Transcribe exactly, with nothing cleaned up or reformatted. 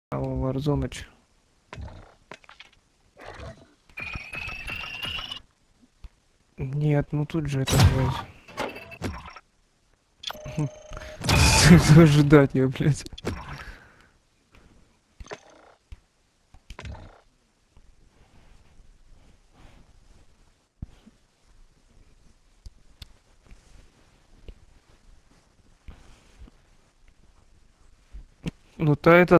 Warzone. Нет, ну тут же это, блядь. Ожидать я, блядь. Ну то это